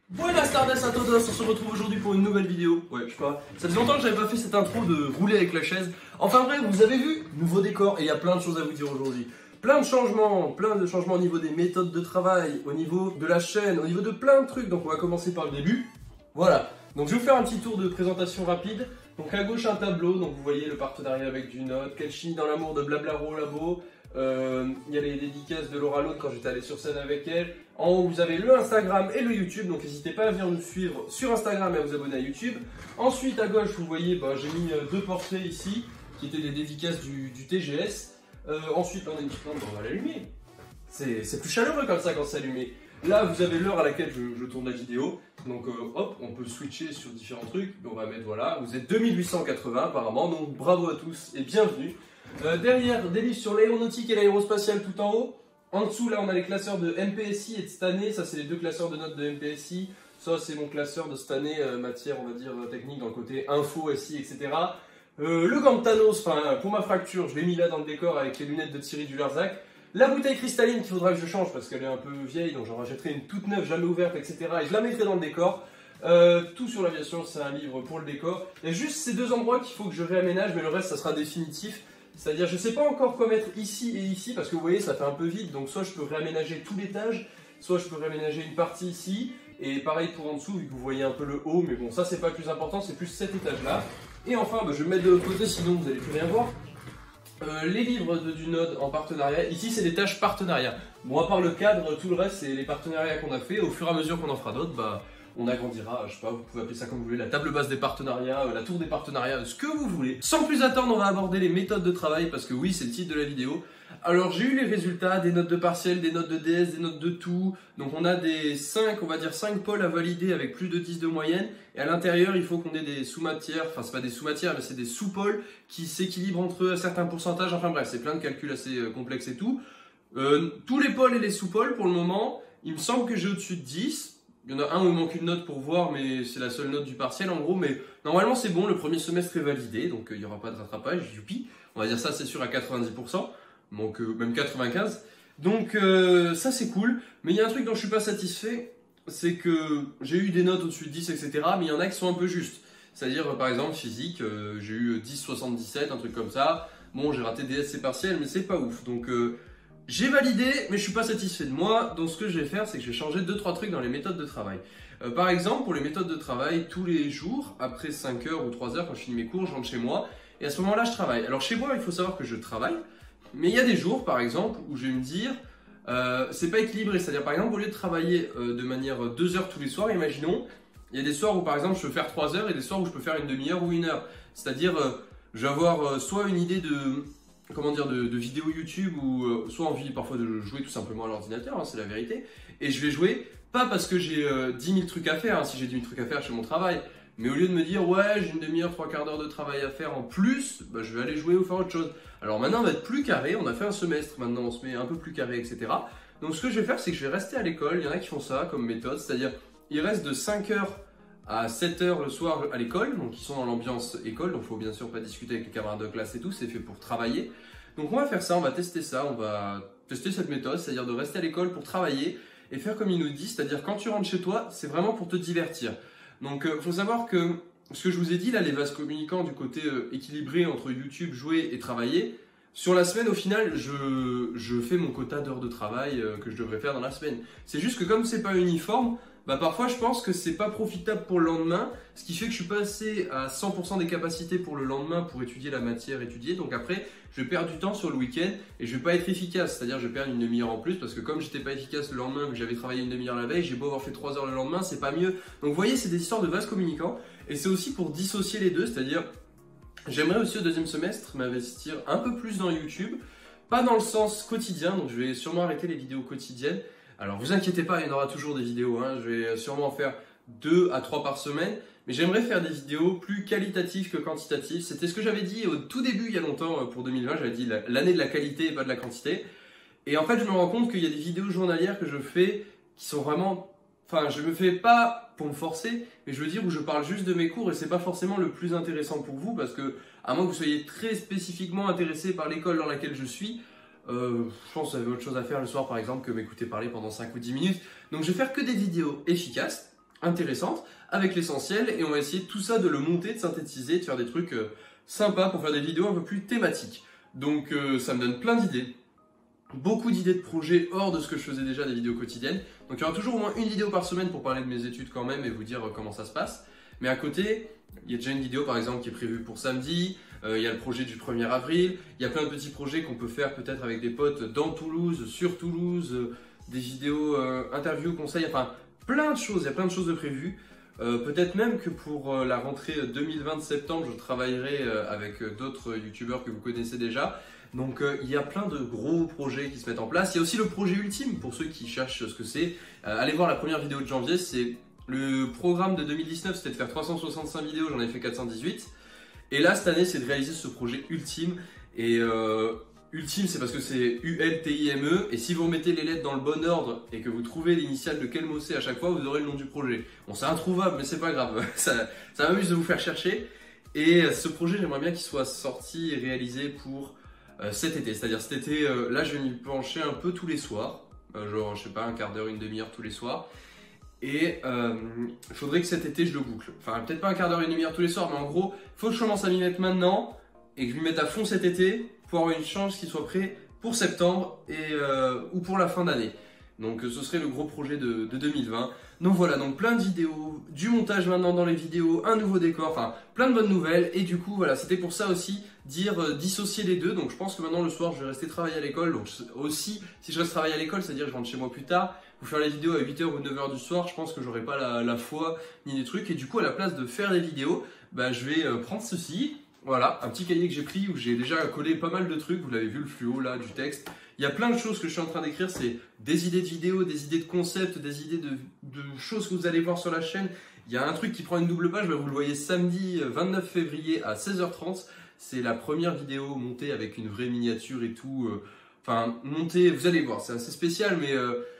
Buenas tardes à todos, on se retrouve aujourd'hui pour une nouvelle vidéo. Ouais, je sais pas, ça faisait longtemps que j'avais pas fait cette intro de rouler avec la chaise. Enfin bref, vous avez vu, nouveau décor et il y a plein de choses à vous dire aujourd'hui. Plein de changements au niveau des méthodes de travail, au niveau de la chaîne, au niveau de plein de trucs. Donc on va commencer par le début. Voilà, donc je vais vous faire un petit tour de présentation rapide. Donc à gauche un tableau, donc vous voyez le partenariat avec du Note, Quelle chimie dans l'amour de Blablaro Labo. Il y a les dédicaces de Laura Lone quand j'étais allé sur scène avec elle. En haut vous avez le Instagram et le YouTube, donc n'hésitez pas à venir nous suivre sur Instagram et à vous abonner à YouTube. Ensuite à gauche vous voyez, j'ai mis deux portraits ici qui étaient des dédicaces du TGS. Ensuite on a une petite lampe, on va l'allumer. C'est plus chaleureux comme ça quand c'est allumé. Là vous avez l'heure à laquelle je tourne la vidéo. Donc hop, on peut switcher sur différents trucs. On va mettre voilà, vous êtes 2880 apparemment, donc bravo à tous et bienvenue. Derrière, des livres sur l'aéronautique et l'aérospatiale tout en haut. En dessous, là, on a les classeurs de MPSI et de cette année. Ça, c'est les deux classeurs de notes de MPSI. Ça, c'est mon classeur de cette année, matière, on va dire, technique, dans le côté info, SI, etc. Le gant de Thanos, pour ma fracture, je l'ai mis là dans le décor avec les lunettes de Thierry Dularzac. La bouteille cristalline qu'il faudra que je change parce qu'elle est un peu vieille, donc j'en rachèterai une toute neuve, jamais ouverte, etc. Et je la mettrai dans le décor. Tout sur l'aviation, c'est un livre pour le décor. Il y a juste ces deux endroits qu'il faut que je réaménage, mais le reste, ça sera définitif. C'est-à-dire, je ne sais pas encore quoi mettre ici et ici, parce que vous voyez, ça fait un peu vide. Donc, soit je peux réaménager tout l'étage, soit je peux réaménager une partie ici. Et pareil pour en dessous, vu que vous voyez un peu le haut. Mais bon, ça, c'est pas le plus important, c'est plus cet étage-là. Et enfin, je vais me mettre de l'autre côté, sinon vous n'allez plus rien voir. Les livres du Node en partenariat. Ici, c'est des tâches partenariat. Bon, à part le cadre, tout le reste, c'est les partenariats qu'on a fait. Au fur et à mesure qu'on en fera d'autres, on agrandira, je sais pas, vous pouvez appeler ça comme vous voulez, la table basse des partenariats, la tour des partenariats, ce que vous voulez. Sans plus attendre, on va aborder les méthodes de travail, parce que oui, c'est le titre de la vidéo. Alors, j'ai eu les résultats, des notes de partiel, des notes de DS, des notes de tout. Donc, on a des 5, on va dire 5 pôles à valider avec plus de 10 de moyenne. Et à l'intérieur, il faut qu'on ait des sous-matières, enfin, c'est pas des sous-matières, mais c'est des sous-pôles qui s'équilibrent entre eux à certains pourcentages. Enfin bref, c'est plein de calculs assez complexes et tout. Tous les pôles et les sous-pôles, pour le moment, il me semble que j'ai au-dessus de 10. Il y en a un où il manque une note pour voir, mais c'est la seule note du partiel en gros. Mais normalement c'est bon, le premier semestre est validé, donc il n'y aura pas de rattrapage, youpi. On va dire ça c'est sûr à 90%, donc même 95%. Donc ça c'est cool, mais il y a un truc dont je suis pas satisfait, c'est que j'ai eu des notes au-dessus de 10, etc. Mais il y en a qui sont un peu justes. C'est-à-dire par exemple physique, j'ai eu 10,77, un truc comme ça. Bon, j'ai raté DSC partiel, mais c'est pas ouf. Donc j'ai validé, mais je suis pas satisfait de moi. Donc ce que je vais faire, c'est que je vais changer 2-3 trucs dans les méthodes de travail. Par exemple, pour les méthodes de travail, tous les jours, après 5 heures ou 3 heures, quand je finis mes cours, je rentre chez moi. Et à ce moment-là, je travaille. Alors chez moi, il faut savoir que je travaille. Mais il y a des jours, par exemple, où je vais me dire, c'est pas équilibré. C'est-à-dire, par exemple, au lieu de travailler de manière 2 heures tous les soirs, imaginons, il y a des soirs où, par exemple, je peux faire 3 heures et des soirs où je peux faire une demi-heure ou 1 heure. C'est-à-dire, je vais avoir soit une idée de vidéos YouTube ou soit envie parfois de jouer tout simplement à l'ordinateur, c'est la vérité. Et je vais jouer, pas parce que j'ai 10 000 trucs à faire, si j'ai 10 000 trucs à faire chez mon travail, mais au lieu de me dire ouais j'ai une demi-heure, 3/4 d'heure de travail à faire en plus, je vais aller jouer ou faire autre chose. Alors maintenant on va être plus carré, on a fait un semestre, maintenant on se met un peu plus carré, etc. Donc ce que je vais faire c'est que je vais rester à l'école, il y en a qui font ça comme méthode, c'est-à-dire ils restent de 5 heures à 7 heures le soir à l'école, donc ils sont dans l'ambiance école, donc il faut bien sûr pas discuter avec les camarades de classe et tout, c'est fait pour travailler. Donc on va faire ça, on va tester ça, on va tester cette méthode, c'est-à-dire de rester à l'école pour travailler et faire comme il nous dit, c'est-à-dire quand tu rentres chez toi, c'est vraiment pour te divertir. Donc il faut savoir que ce que je vous ai dit là, les vases communicants du côté équilibré entre YouTube, jouer et travailler, sur la semaine au final, je fais mon quota d'heures de travail que je devrais faire dans la semaine. C'est juste que comme c'est pas uniforme, parfois je pense que c'est pas profitable pour le lendemain, ce qui fait que je suis passé à 100% des capacités pour le lendemain pour étudier la matière étudiée. Donc après, je vais perdre du temps sur le week-end et je vais pas être efficace, c'est-à-dire je vais perdre une demi-heure en plus parce que comme j'étais pas efficace le lendemain, que j'avais travaillé une demi-heure la veille, j'ai beau avoir fait 3 heures le lendemain, c'est pas mieux. Donc vous voyez, c'est des histoires de vases communicants et c'est aussi pour dissocier les deux, c'est-à-dire j'aimerais aussi au deuxième semestre m'investir un peu plus dans YouTube, pas dans le sens quotidien, donc je vais sûrement arrêter les vidéos quotidiennes. Alors vous inquiétez pas, il y en aura toujours des vidéos, je vais sûrement en faire 2 à 3 par semaine, mais j'aimerais faire des vidéos plus qualitatives que quantitatives. C'était ce que j'avais dit au tout début il y a longtemps pour 2020, j'avais dit l'année de la qualité et pas de la quantité. Et en fait je me rends compte qu'il y a des vidéos journalières que je fais qui sont vraiment... Enfin je me fais pas pour me forcer, mais je veux dire où je parle juste de mes cours et c'est pas forcément le plus intéressant pour vous parce que à moins que vous soyez très spécifiquement intéressé par l'école dans laquelle je suis, je pense que vous avez autre chose à faire le soir par exemple que m'écouter parler pendant 5 ou 10 minutes. Donc je vais faire que des vidéos efficaces. intéressantes avec l'essentiel et on va essayer tout ça de le monter, de synthétiser, de faire des trucs sympas pour faire des vidéos un peu plus thématiques. Donc ça me donne plein d'idées. Beaucoup d'idées de projets hors de ce que je faisais déjà des vidéos quotidiennes. Donc il y aura toujours au moins une vidéo par semaine pour parler de mes études quand même et vous dire comment ça se passe. Mais à côté, il y a déjà une vidéo par exemple qui est prévue pour samedi, il y a le projet du 1er avril, il y a plein de petits projets qu'on peut faire peut-être avec des potes dans Toulouse, sur Toulouse, des vidéos interviews, conseils, enfin plein de choses, il y a plein de choses de prévues. Peut-être même que pour la rentrée 2020 de septembre, je travaillerai avec d'autres youtubeurs que vous connaissez déjà. Donc il y a plein de gros projets qui se mettent en place. Il y a aussi le projet ultime pour ceux qui cherchent ce que c'est. Allez voir la première vidéo de janvier, c'est le programme de 2019, c'était de faire 365 vidéos, j'en ai fait 418. Et là cette année c'est de réaliser ce projet ultime. Et ultime c'est parce que c'est ULTIME. Et si vous remettez les lettres dans le bon ordre et que vous trouvez l'initiale de quel mot c'est à chaque fois, vous aurez le nom du projet. Bon c'est introuvable mais c'est pas grave, ça m'amuse de vous faire chercher. Et ce projet j'aimerais bien qu'il soit sorti et réalisé pour cet été, c'est-à-dire cet été, là je vais m'y pencher un peu tous les soirs, genre je sais pas, un quart d'heure, une demi-heure tous les soirs, et il faudrait que cet été je le boucle, enfin peut-être pas un quart d'heure, une demi-heure tous les soirs, mais en gros, il faut que je commence à m'y mettre maintenant, et que je m'y mette à fond cet été, pour avoir une chance qu'il soit prêt pour septembre, ou pour la fin d'année. Donc ce serait le gros projet de 2020. Donc voilà, donc plein de vidéos, du montage maintenant dans les vidéos, un nouveau décor, enfin plein de bonnes nouvelles. Et du coup voilà, c'était pour ça aussi dire dissocier les deux. Donc je pense que maintenant le soir je vais rester travailler à l'école. Donc aussi si je reste travailler à l'école, c'est-à-dire que je rentre chez moi plus tard, vous faire les vidéos à 8h ou 9h du soir, je pense que j'aurai pas la foi ni des trucs. Et du coup à la place de faire des vidéos, bah, je vais prendre ceci. Voilà, un petit cahier que j'ai pris où j'ai déjà collé pas mal de trucs, vous l'avez vu le fluo là du texte. Il y a plein de choses que je suis en train d'écrire, c'est des idées de vidéos, des idées de concepts, des idées de choses que vous allez voir sur la chaîne. Il y a un truc qui prend une double page, vous le voyez samedi 29 février à 16h30. C'est la première vidéo montée avec une vraie miniature et tout. Enfin, montée, vous allez voir, c'est assez spécial, mais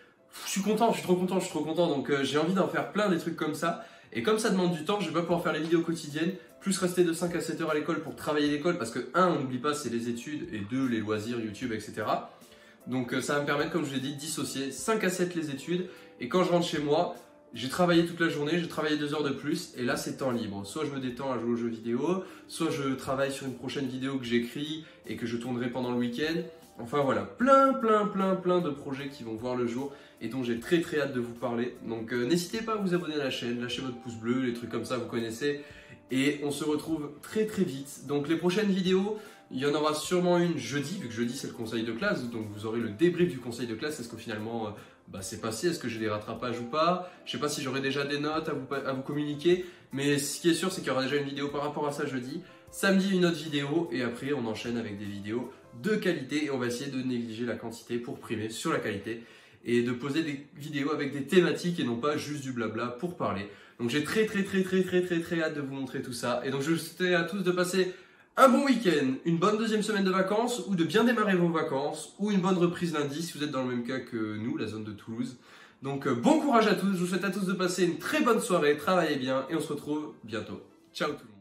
je suis content, je suis trop content. Donc j'ai envie d'en faire plein des trucs comme ça. Et comme ça demande du temps, je vais pas pouvoir faire les vidéos quotidiennes, plus rester de 5 à 7 heures à l'école pour travailler l'école, parce que 1, on n'oublie pas, c'est les études, et 2, les loisirs, YouTube, etc. Donc ça va me permettre, comme je l'ai dit, de dissocier 5 à 7 les études, et quand je rentre chez moi, j'ai travaillé toute la journée, j'ai travaillé 2 heures de plus, et là c'est temps libre. Soit je me détends à jouer aux jeux vidéo, soit je travaille sur une prochaine vidéo que j'écris et que je tournerai pendant le week-end. Enfin voilà, plein de projets qui vont voir le jour et dont j'ai très hâte de vous parler. Donc n'hésitez pas à vous abonner à la chaîne, lâchez votre pouce bleu, les trucs comme ça vous connaissez. Et on se retrouve très vite. Donc les prochaines vidéos, il y en aura sûrement une jeudi, vu que jeudi c'est le conseil de classe. Donc vous aurez le débrief du conseil de classe. Est-ce que finalement c'est passé, est-ce que j'ai des rattrapages ou pas? Je sais pas si j'aurai déjà des notes à vous communiquer. Mais ce qui est sûr c'est qu'il y aura déjà une vidéo par rapport à ça jeudi. Samedi une autre vidéo et après on enchaîne avec des vidéos de qualité et on va essayer de négliger la quantité pour primer sur la qualité et de poser des vidéos avec des thématiques et non pas juste du blabla pour parler. Donc j'ai très hâte de vous montrer tout ça et donc je vous souhaite à tous de passer un bon week-end, une bonne deuxième semaine de vacances ou de bien démarrer vos vacances ou une bonne reprise lundi si vous êtes dans le même cas que nous, la zone de Toulouse. Donc bon courage à tous, je vous souhaite à tous de passer une très bonne soirée, travaillez bien et on se retrouve bientôt. Ciao tout le monde.